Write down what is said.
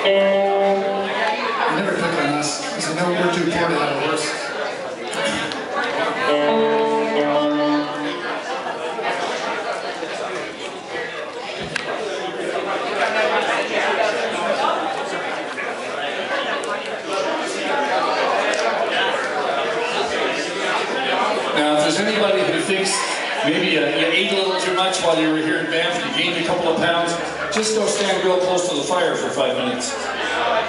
You never click on us, because I know we're too poor to have it worse. Now, if there's anybody who thinks maybe you ate a little too much while you were here in Banff, you gained a couple of pounds, just go stand real close to the fire for 5 minutes.